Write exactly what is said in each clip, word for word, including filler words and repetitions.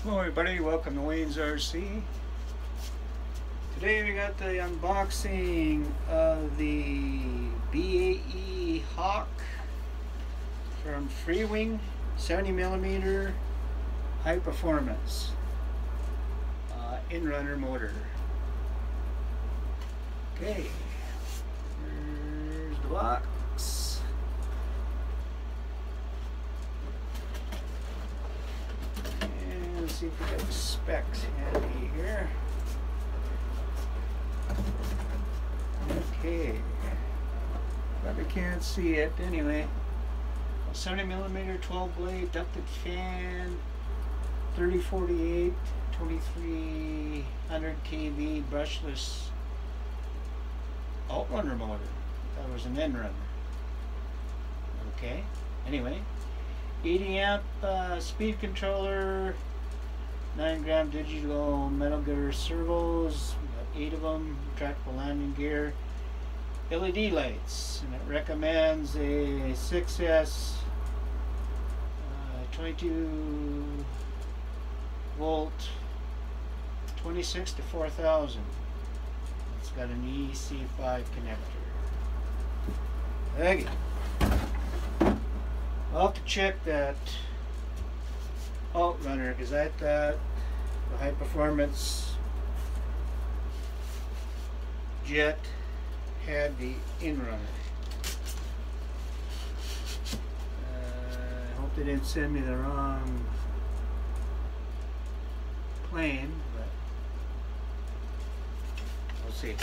Hello everybody, welcome to Wayne's R C. Today we got the unboxing of the B A E Hawk from Freewing, seventy millimeter high performance uh, in-runner motor. Okay, here's the box. See if we got the specs handy here. Okay, probably can't see it anyway. seventy millimeter twelve blade ducted fan, thirty forty-eight, twenty-three hundred K V brushless outrunner motor. That was an in runner. Okay, anyway, eighty amp uh, speed controller. nine gram digital metal gear servos, got eight of them, retractable landing gear, L E D lights, and it recommends a six S uh, twenty-two volt twenty-six to four thousand. It's got an E C five connector. Okay. I'll have to check that outrunner because I thought the high performance jet had the in-runner. Uh, I hope they didn't send me the wrong plane, but we'll see.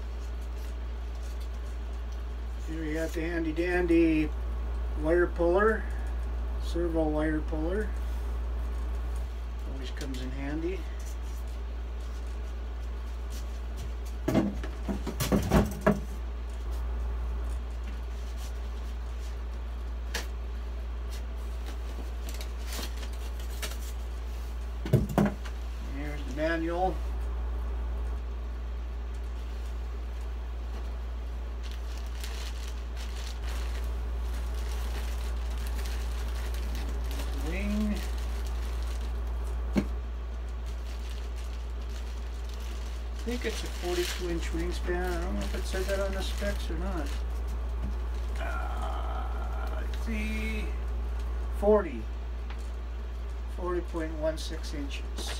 Here we got the handy dandy wire puller, servo wire puller. Always comes in handy. Here's the manual. Wing. I think it's a forty-two inch wingspan. I don't know if it said that on the specs or not. Uh, let's see, forty, forty point one six inches.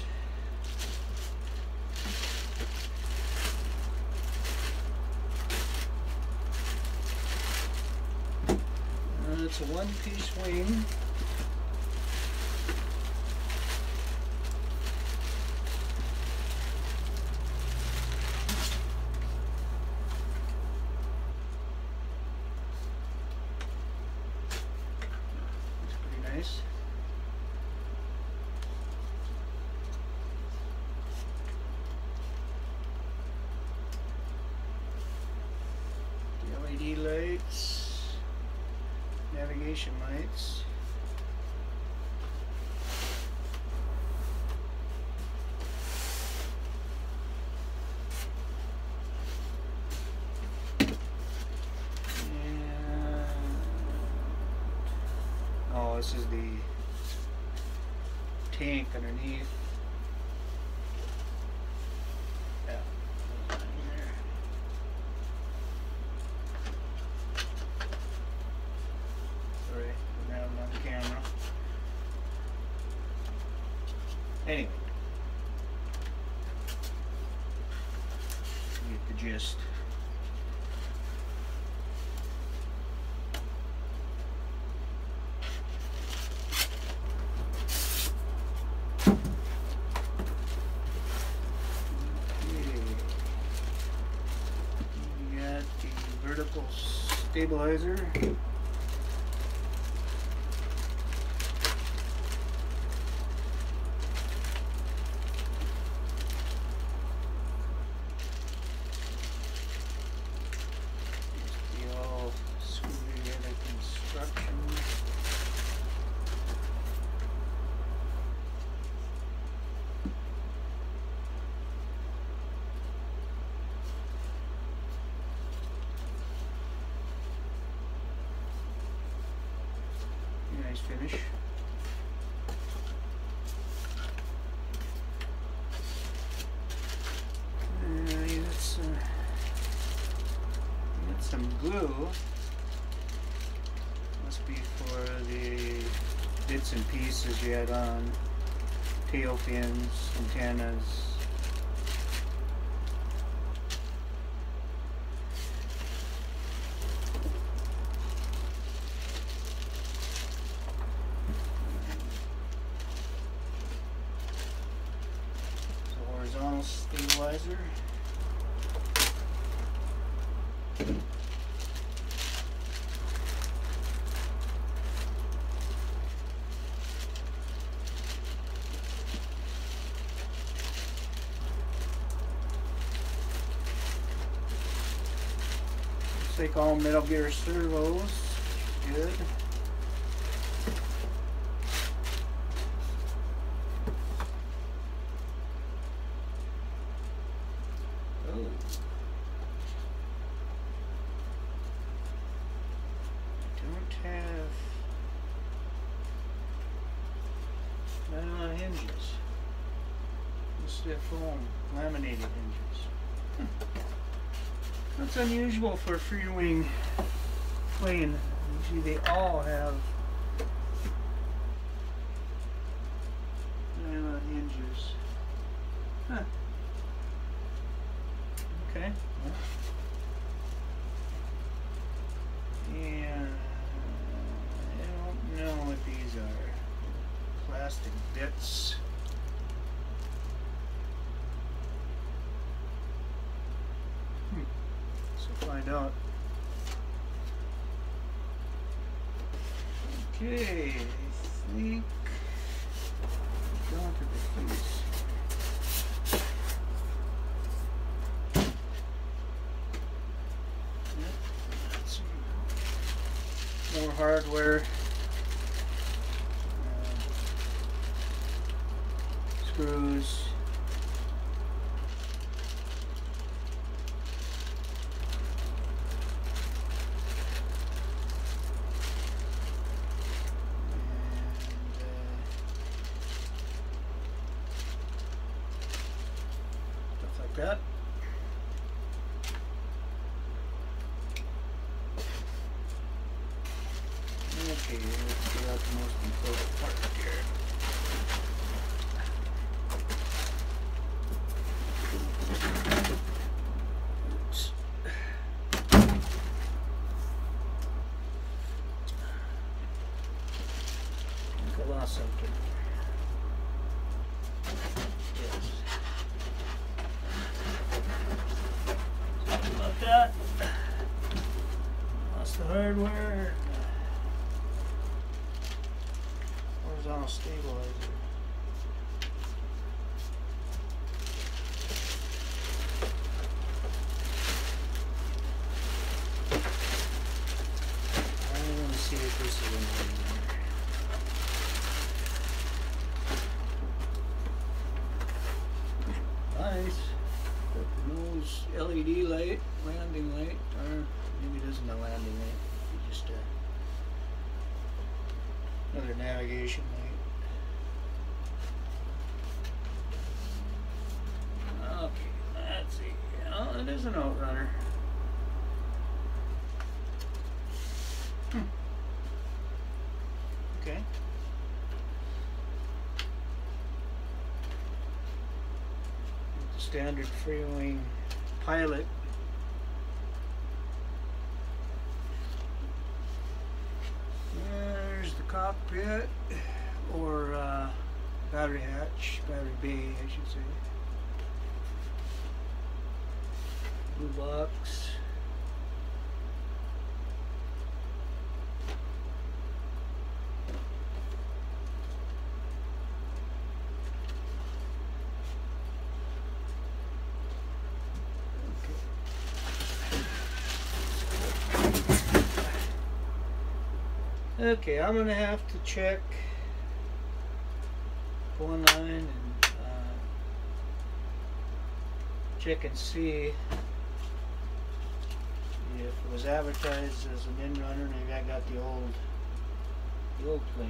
Uh, it's a one-piece wing. Nice. The L E D lights, navigation lights. Oh, this is the tank underneath. Yeah, in there. Sorry, didn't have it on camera. Anyway, you get the gist. Vertical stabilizer. The all screw together construction. Nice finish. screw. Must be for the bits and pieces you had on. Tail fins, antennas. Horizontal stabilizer. Looks like all Metal Gear servos. Good. Nylon hinges. Stiff foam laminated hinges. Hmm. That's unusual for a Freewing plane. Usually they all have nylon hinges. Huh. Okay. Yeah. I don't know what these are. Plastic bits. Hmm. So find out. Okay, I think down to the fuse. Yep. Let's see. More hardware. Screws. And, uh, stuff like that. Okay, let's get out the most important part here. I lost something. Yes. Something about that. Lost the hardware. Horizontal stabilizer. I want to see if this is in there. Nice. Got the nose L E D light, landing light, or maybe it isn't a landing light. It's just a, another navigation light. Okay, let's see. Oh, it is an outrunner. Hmm. Okay. Standard Freewing pilot. There's the cockpit, or uh, battery hatch, battery bay, I should say. Blue box. Okay, I'm gonna have to check one line and uh, check and see if it was advertised as an in runner. Maybe I got the old, the old plane.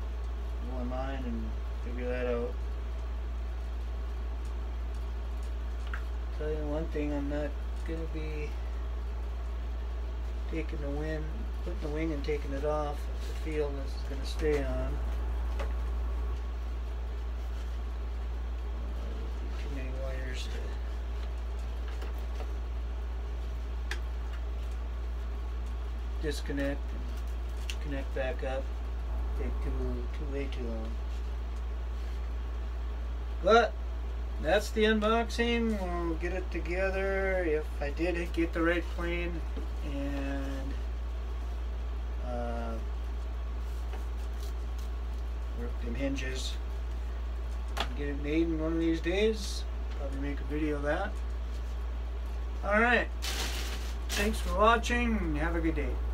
So, one line and figure that out. one thing I'm not going to be taking the wing, putting the wing and taking it off. The field this is going to stay on. Too many wires to disconnect and connect back up. Take too, too way too long. But that's the unboxing. We'll get it together if I did get the right plane and uh, work them hinges. Get it made in one of these days. Probably make a video of that. Alright. Thanks for watching and have a good day.